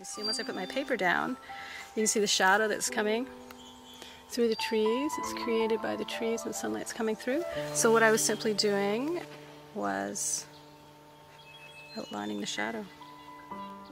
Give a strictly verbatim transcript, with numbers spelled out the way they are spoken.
You see, once I put my paper down, you can see the shadow that's coming through the trees. It's created by the trees and the sunlight's coming through. So what I was simply doing was outlining the shadow.